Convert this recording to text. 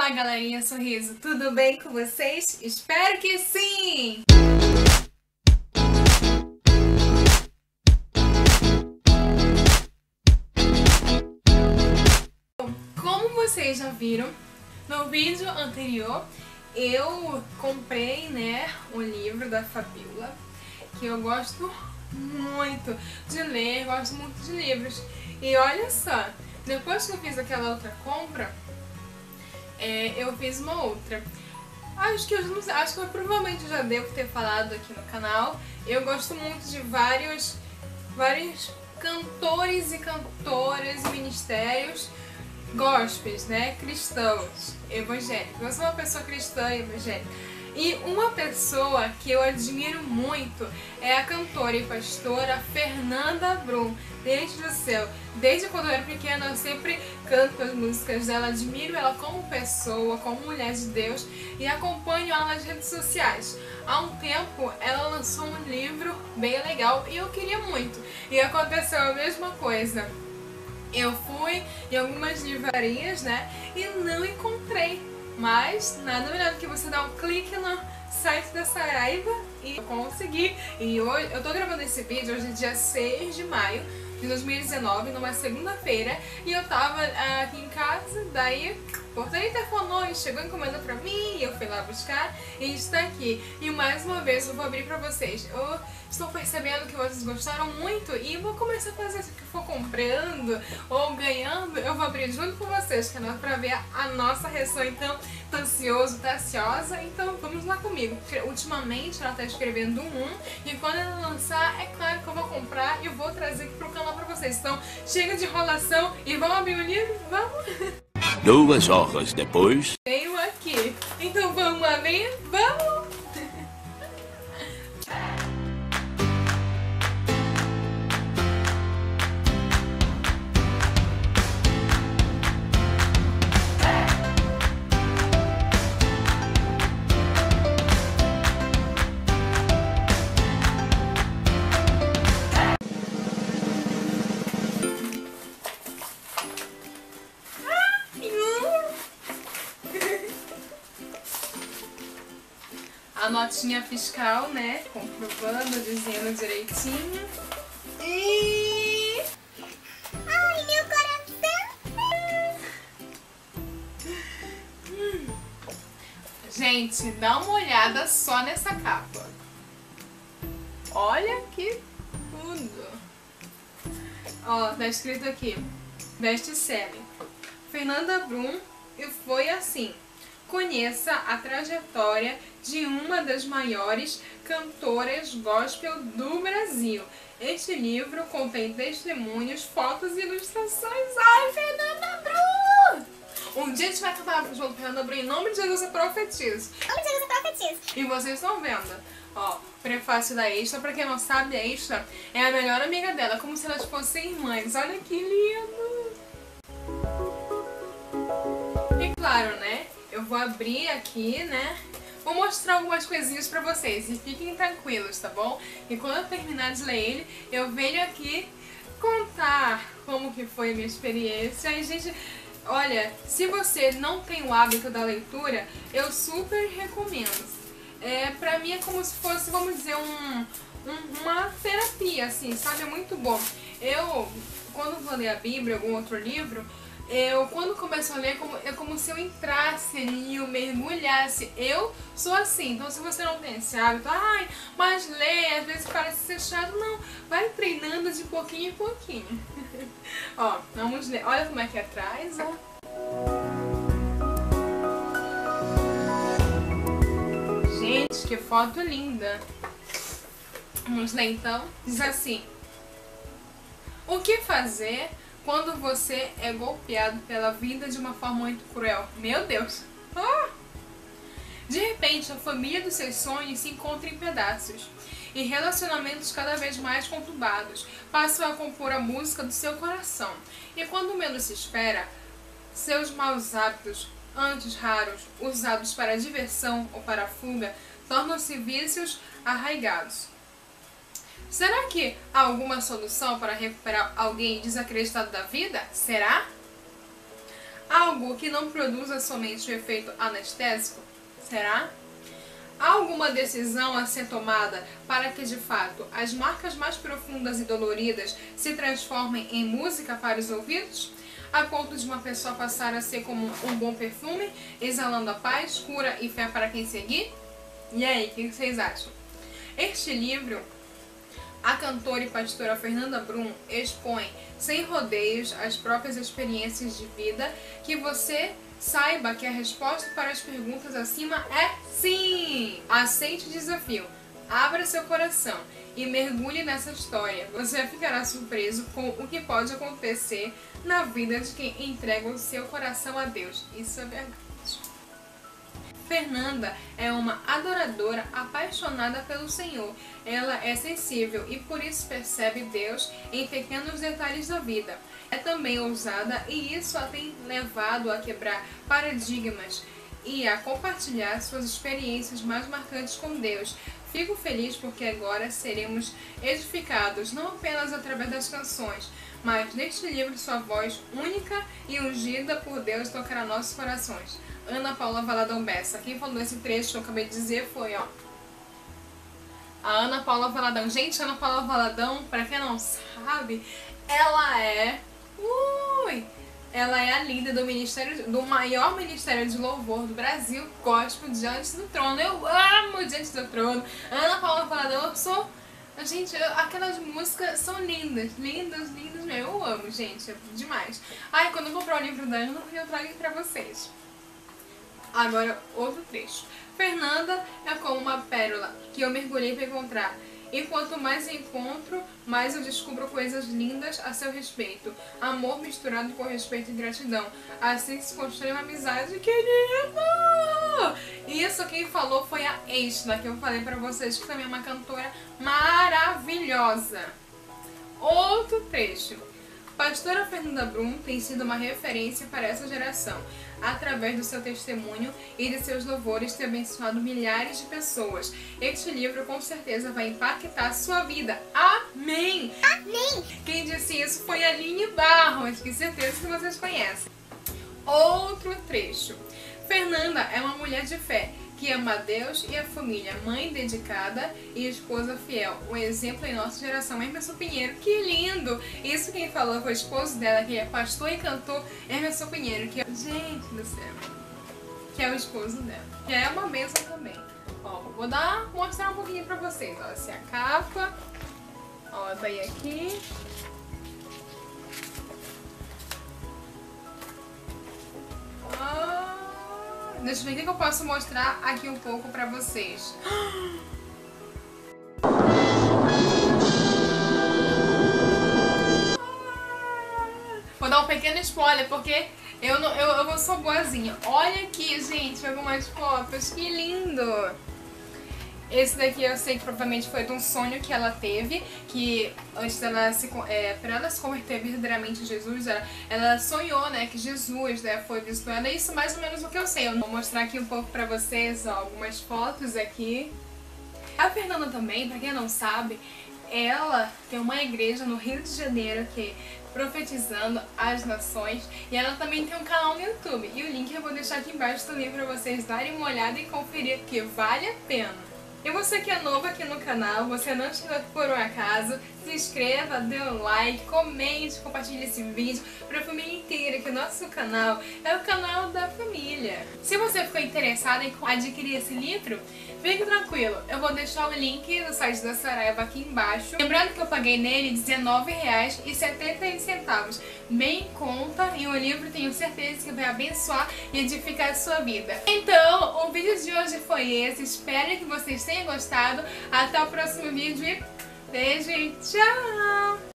Olá, galerinha Sorriso, tudo bem com vocês? Espero que sim! Como vocês já viram no vídeo anterior, eu comprei, o livro da Fabíola, que eu gosto muito de ler, gosto muito de livros. E olha só, depois que eu fiz aquela outra compra, eu fiz uma outra. Acho que eu provavelmente já devo ter falado aqui no canal. Eu gosto muito de vários cantores e cantoras e ministérios gospels, cristãos, evangélicos. Eu sou uma pessoa cristã e evangélica. E uma pessoa que eu admiro muito é a cantora e pastora Fernanda Brum. Gente do céu, desde quando eu era pequena eu sempre canto as músicas dela, admiro ela como pessoa, como mulher de Deus e acompanho ela nas redes sociais. Há um tempo ela lançou um livro bem legal e eu queria muito. E aconteceu a mesma coisa. Eu fui em algumas livrarias, e não encontrei. Mas nada melhor do que você dar um clique no site da Saraiva e consegui. E hoje, eu tô gravando esse vídeo hoje é dia 6 de maio de 2019, numa segunda-feira. E eu tava aqui em casa, daí o porteiro telefonou e chegou encomenda pra mim. E eu fui lá buscar e está aqui. E mais uma vez eu vou abrir pra vocês. Eu estou percebendo que vocês gostaram muito e vou começar a fazer isso que for comprando ou ganhando. Eu vou abrir junto com vocês, que é pra ver a nossa reação. Então, tô ansioso, tá ansiosa? Então vamos lá comigo. Porque ultimamente ela tá escrevendo e quando ela lançar, é claro que eu vou comprar e eu vou trazer aqui pro canal pra vocês. Então, chega de enrolação e vamos abrir o livro? Vamos! 2 horas depois... Tenho aqui. Então vamos abrir? Vamos! A notinha fiscal, comprovando, dizendo direitinho. E... ai, meu coração! Gente, dá uma olhada só nessa capa. Olha que tudo. Ó, tá escrito aqui, best-seller. Fernanda Brum, e foi assim. Conheça a trajetória de uma das maiores cantoras gospel do Brasil. Este livro contém testemunhos, fotos e ilustrações. Ai, Fernanda Brum! Um dia a gente vai cantar junto com Fernanda Brum. Em nome de Jesus eu profetizo. Em nome de Jesus eu profetizo. E vocês estão vendo. Ó, prefácio da Extra. Pra quem não sabe, a Extra é a melhor amiga dela, como se elas fossem irmãs. Olha que lindo! E claro, eu vou abrir aqui, vou mostrar algumas coisinhas pra vocês e fiquem tranquilos, tá bom? E quando eu terminar de ler ele, eu venho aqui contar como que foi a minha experiência. E, gente, olha, se você não tem o hábito da leitura, eu super recomendo. Pra mim é como se fosse, vamos dizer, uma terapia, assim, sabe? É muito bom. Eu, quando vou ler a Bíblia, algum outro livro, quando começo a ler, é como se eu entrasse ali, eu mergulhasse. Eu sou assim, então se você não tem esse hábito, mas ler, às vezes parece ser chato, não, vai treinando de pouquinho em pouquinho. Ó, vamos ler, olha como é que é atrás, ó. Gente, que foto linda. Vamos ler então, diz assim: o que fazer quando você é golpeado pela vida de uma forma muito cruel? Meu Deus! De repente, a família dos seus sonhos se encontra em pedaços. E relacionamentos cada vez mais conturbados passam a compor a música do seu coração. E quando menos se espera, seus maus hábitos, antes raros, usados para diversão ou para fuga, tornam-se vícios arraigados. Será que há alguma solução para recuperar alguém desacreditado da vida? Será? Algo que não produza somente o efeito anestésico? Será? Há alguma decisão a ser tomada para que, de fato, as marcas mais profundas e doloridas se transformem em música para os ouvidos? A ponto de uma pessoa passar a ser como um bom perfume, exalando a paz, cura e fé para quem seguir? E aí, o que vocês acham? Este livro, a cantora e pastora Fernanda Brum expõe, sem rodeios, as próprias experiências de vida, que você saiba que a resposta para as perguntas acima é sim! Aceite o desafio, abra seu coração e mergulhe nessa história. Você ficará surpreso com o que pode acontecer na vida de quem entrega o seu coração a Deus. Isso é verdade. Fernanda é uma adoradora apaixonada pelo Senhor. Ela é sensível e por isso percebe Deus em pequenos detalhes da vida. É também ousada e isso a tem levado a quebrar paradigmas e a compartilhar suas experiências mais marcantes com Deus. Fico feliz porque agora seremos edificados não apenas através das canções, mas neste livro sua voz única e ungida por Deus tocará nossos corações. Ana Paula Valadão Bessa. Quem falou esse trecho que eu acabei de dizer foi, ó, a Ana Paula Valadão. Gente, Ana Paula Valadão, pra quem não sabe, ela é a líder do ministério, do maior ministério de louvor do Brasil, Gospel Diante do Trono. Eu amo Diante do Trono. Ana Paula Valadão, eu sou... Gente, aquelas músicas são lindas, lindas, lindas mesmo. Eu amo, gente, é demais. Ai, quando eu comprar o livro da Ana, eu trago aqui pra vocês. Agora, outro trecho. Fernanda é como uma pérola que eu mergulhei para encontrar. E quanto mais encontro, mais eu descubro coisas lindas a seu respeito. Amor misturado com respeito e gratidão. Assim se constrói uma amizade querida! Isso quem falou foi a Estela, que eu falei pra vocês, que também é uma cantora maravilhosa. Outro trecho. Pastora Fernanda Brum tem sido uma referência para essa geração. Através do seu testemunho e de seus louvores tem abençoado milhares de pessoas. Este livro com certeza vai impactar a sua vida. Amém! Amém! Quem disse isso foi a Aline Barros, que certeza que vocês conhecem. Outro trecho. Fernanda é uma mulher de fé, que ama a Deus e a família, mãe dedicada e esposa fiel. Um exemplo em nossa geração. Emerson Pinheiro, que lindo! Isso quem falou foi o esposo dela, que é pastor e cantor, Emerson Pinheiro, que é... Gente do céu! Que é o esposo dela. Que é uma bênção também. Ó, vou mostrar um pouquinho pra vocês. Ó, essa é a capa. Ó, tá aí aqui. Deixa eu ver o que eu posso mostrar aqui um pouco pra vocês. Vou dar um pequeno spoiler, porque eu sou boazinha. Olha aqui, gente, algumas fotos. Que lindo! Esse daqui eu sei que provavelmente foi de um sonho que ela teve, que antes dela pra ela se converter verdadeiramente a Jesus, ela sonhou, né, que Jesus, né, foi visitar ela. É isso mais ou menos o que eu sei. Eu vou mostrar aqui um pouco pra vocês, ó, algumas fotos aqui. A Fernanda também, pra quem não sabe, ela tem uma igreja no Rio de Janeiro que é Profetizando as Nações, e ela também tem um canal no YouTube. E o link eu vou deixar aqui embaixo também pra vocês darem uma olhada e conferir, que vale a pena. E você que é novo aqui no canal, você não chegou aqui por um acaso, se inscreva, dê um like, comente, compartilhe esse vídeo para a família inteira, que o nosso canal é o canal da família. Se você ficou interessado em adquirir esse livro, fique tranquilo, eu vou deixar o link do site da Saraiva aqui embaixo. Lembrando que eu paguei nele R$19,71, bem em conta, e o livro tenho certeza que vai abençoar e edificar a sua vida. Então, o vídeo de hoje foi esse, espero que vocês tenham gostado. Até o próximo vídeo e beijo e tchau!